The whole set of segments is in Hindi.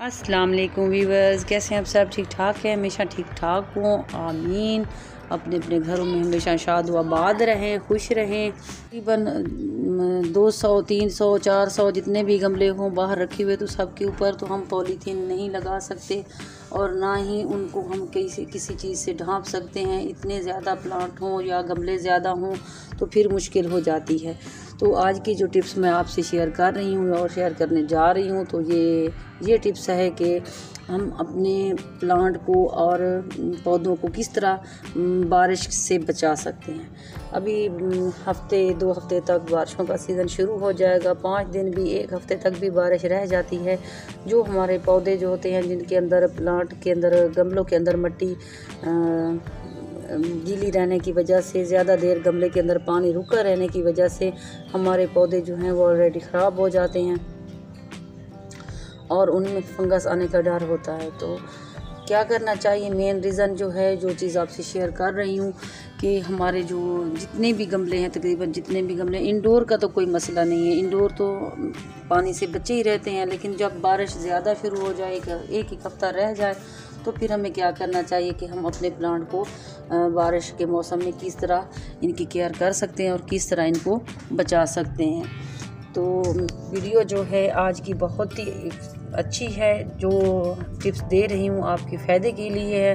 अस्सलाम वालेकुम व्यूअर्स, कैसे हैं आप सब? ठीक ठाक है? हमेशा ठीक ठाक हों, आमीन। अपने अपने घरों में हमेशा शाद व आबाद रहें, खुश रहें। तकरीबन 200, 300, 400 जितने भी गमले हों बाहर रखे हुए, तो सबके ऊपर तो हम पॉलीथीन नहीं लगा सकते और ना ही उनको हम किसी चीज़ से ढांप सकते हैं। इतने ज़्यादा प्लांट हों या गमले ज़्यादा हों तो फिर मुश्किल हो जाती है। तो आज की जो टिप्स मैं आपसे शेयर कर रही हूँ और शेयर करने जा रही हूँ, तो ये टिप्स है कि हम अपने प्लांट को और पौधों को किस तरह बारिश से बचा सकते हैं। अभी हफ्ते 2 हफ्ते तक बारिशों का सीज़न शुरू हो जाएगा। 5 दिन भी, 1 हफ्ते तक भी बारिश रह जाती है। जो हमारे पौधे जो होते हैं, जिनके अंदर प्लांट के अंदर गमलों के अंदर मिट्टी गीली रहने की वजह से, ज़्यादा देर गमले के अंदर पानी रुका रहने की वजह से हमारे पौधे जो हैं वो ऑलरेडी ख़राब हो जाते हैं और उनमें फंगस आने का डर होता है। तो क्या करना चाहिए? मेन रीज़न जो है, जो चीज़ आपसे शेयर कर रही हूँ कि हमारे जो जितने भी गमले हैं, तकरीबन जितने भी गमले, इंडोर का तो कोई मसला नहीं है, इंडोर तो पानी से बचे ही रहते हैं। लेकिन जब बारिश ज़्यादा शुरू हो जाएगा, एक हफ्ता रह जाए, तो फिर हमें क्या करना चाहिए कि हम अपने प्लांट को बारिश के मौसम में किस तरह इनकी केयर कर सकते हैं और किस तरह इनको बचा सकते हैं। तो वीडियो जो है आज की बहुत ही अच्छी है, जो टिप्स दे रही हूँ आपके फ़ायदे के लिए है।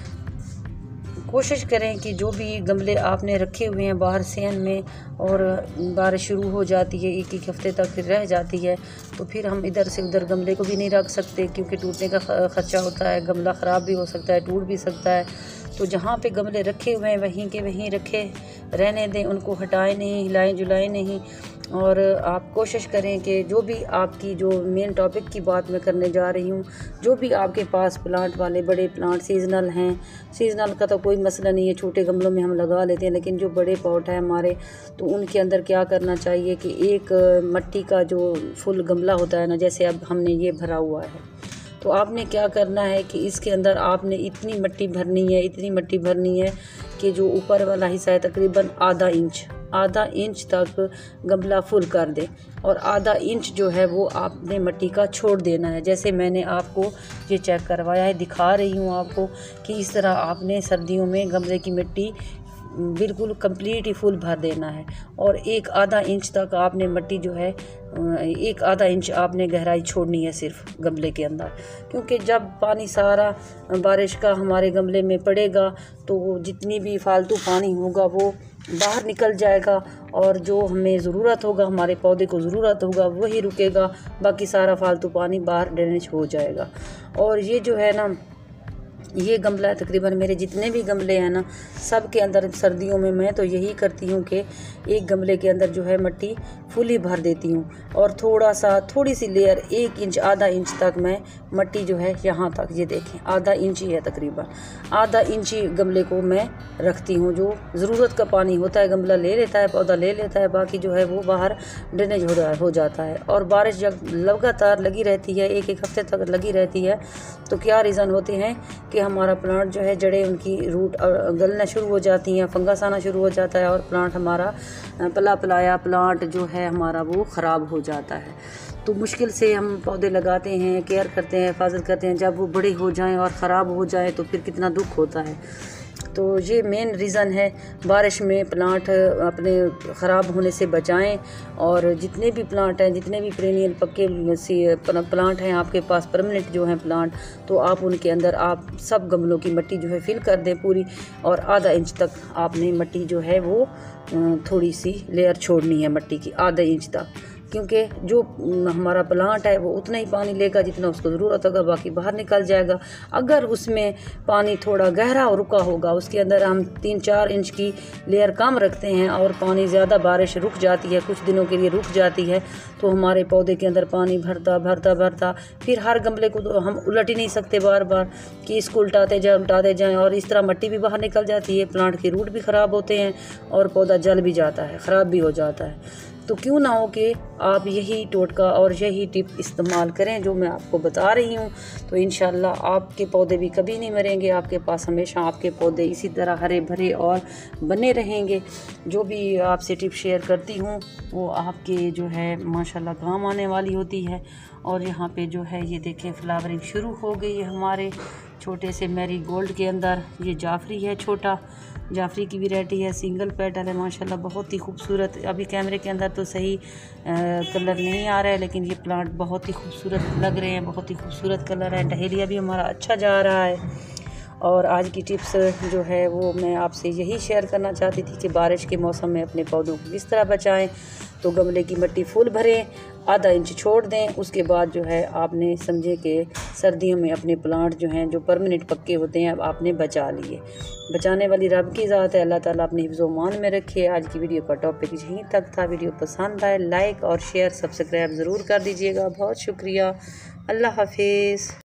कोशिश करें कि जो भी गमले आपने रखे हुए हैं बाहर सेन में और बारिश शुरू हो जाती है, एक हफ्ते तक फिर रह जाती है, तो फिर हम इधर से उधर गमले को भी नहीं रख सकते, क्योंकि टूटने का ख़दशा होता है। गमला ख़राब भी हो सकता है, टूट भी सकता है। तो जहाँ पे गमले रखे हुए हैं वहीं के वहीं रखे रहने दें, उनको हटाएं नहीं, हिलाएं जुलाएं नहीं। और आप कोशिश करें कि जो भी आपकी, जो मेन टॉपिक की बात मैं करने जा रही हूँ, जो भी आपके पास प्लांट वाले बड़े प्लांट सीजनल हैं, सीजनल का तो कोई मसला नहीं है, छोटे गमलों में हम लगा लेते हैं। लेकिन जो बड़े पॉट हैं हमारे, तो उनके अंदर क्या करना चाहिए कि एक मिट्टी का जो फुल गमला होता है ना, जैसे अब हमने ये भरा हुआ है, तो आपने क्या करना है कि इसके अंदर आपने इतनी मिट्टी भरनी है कि जो ऊपर वाला हिस्सा है तकरीबन आधा इंच तक गमला फुल कर दें और आधा इंच जो है वो आपने मिट्टी का छोड़ देना है। जैसे मैंने आपको ये चेक करवाया है, दिखा रही हूँ आपको कि इस तरह आपने सर्दियों में गमले की मिट्टी बिल्कुल कंप्लीट ही फुल भर देना है और एक आधा इंच तक आपने मिट्टी जो है, एक आधा इंच आपने गहराई छोड़नी है सिर्फ गमले के अंदर। क्योंकि जब पानी सारा बारिश का हमारे गमले में पड़ेगा तो जितनी भी फालतू पानी होगा वो बाहर निकल जाएगा और जो हमें ज़रूरत होगा, हमारे पौधे को ज़रूरत होगा, वही रुकेगा। बाकी सारा फालतू पानी बाहर ड्रेनेज हो जाएगा। और ये जो है ना, ये गमला है, तकरीबन मेरे जितने भी गमले हैं ना, सब के अंदर सर्दियों में मैं तो यही करती हूँ कि एक गमले के अंदर जो है मिट्टी फुली भर देती हूँ और थोड़ी सी लेयर 1 इंच, आधा इंच तक मैं मिट्टी जो है यहाँ तक, ये देखें आधा इंच ही है, तकरीबन आधा इंच ही गमले को मैं रखती हूँ। जो ज़रूरत का पानी होता है गमला ले लेता है, पौधा ले लेता है, बाकी जो है वो बाहर ड्रेनेज हो जाता है। और बारिश जब लगातार लगी रहती है, एक हफ्ते तक लगी रहती है, तो क्या रीज़न होते हैं कि हमारा प्लांट जो है, जड़ें उनकी रूट गलना शुरू हो जाती हैं, फंगस आना शुरू हो जाता है और प्लांट हमारा पलाया प्लांट जो है हमारा वो ख़राब हो जाता है। तो मुश्किल से हम पौधे लगाते हैं, केयर करते हैं, हिफाजत करते हैं, जब वो बड़े हो जाएं और ख़राब हो जाएं तो फिर कितना दुख होता है। तो ये मेन रीज़न है, बारिश में प्लांट अपने ख़राब होने से बचाएं। और जितने भी प्लांट हैं, जितने भी पेरेनियल पक्के प्लांट हैं आपके पास, परमानेंट जो हैं प्लांट, तो आप उनके अंदर आप सब गमलों की मिट्टी जो है फिल कर दें पूरी, और आधा इंच तक आपने मिट्टी जो है वो थोड़ी सी लेयर छोड़नी है मिट्टी की, आधा इंच तक। क्योंकि जो हमारा प्लांट है वो उतना ही पानी लेगा जितना उसको ज़रूरत होगा, बाकी बाहर निकल जाएगा। अगर उसमें पानी थोड़ा गहरा और रुका होगा, उसके अंदर हम 3-4 इंच की लेयर कम रखते हैं और पानी ज़्यादा, बारिश रुक जाती है, कुछ दिनों के लिए रुक जाती है, तो हमारे पौधे के अंदर पानी भरता फिर हर गमले को तो हम उलट ही नहीं सकते बार बार कि इसको उल्टाते जाएँ और इस तरह मिट्टी भी बाहर निकल जाती है, प्लांट के रूट भी ख़राब होते हैं और पौधा जल भी जाता है, ख़राब भी हो जाता है। तो क्यों ना हो कि आप यही टोटका और यही टिप इस्तेमाल करें जो मैं आपको बता रही हूँ। तो इंशाल्लाह आपके पौधे भी कभी नहीं मरेंगे, आपके पास हमेशा आपके पौधे इसी तरह हरे भरे और बने रहेंगे। जो भी आपसे टिप शेयर करती हूँ वो आपके जो है माशाल्लाह काम आने वाली होती है। और यहाँ पे जो है ये देखें फ्लावरिंग शुरू हो गई है हमारे छोटे से मैरीगोल्ड के अंदर। ये जाफरी है, छोटा जाफरी की वैरायटी है, सिंगल पेटल है माशाल्लाह, बहुत ही खूबसूरत। अभी कैमरे के अंदर तो सही कलर नहीं आ रहा है, लेकिन ये प्लांट बहुत ही खूबसूरत लग रहे हैं, बहुत ही खूबसूरत कलर है। डहेलिया भी हमारा अच्छा जा रहा है। और आज की टिप्स जो है वो मैं आपसे यही शेयर करना चाहती थी कि बारिश के मौसम में अपने पौधों को किस तरह बचाएं। तो गमले की मिट्टी फुल भरें, आधा इंच छोड़ दें, उसके बाद जो है आपने समझे कि सर्दियों में अपने प्लांट जो हैं जो परमानेंट पक्के होते हैं अब आपने बचा लिए। बचाने वाली रब की ज़ात है, अल्लाह ताला अपने हिफ्ज़ मान में रखे। आज की वीडियो का टॉपिक यहीं तक था। वीडियो पसंद आए लाइक और शेयर सब्सक्राइब ज़रूर कर दीजिएगा। बहुत शुक्रिया। अल्लाह हाफिज़।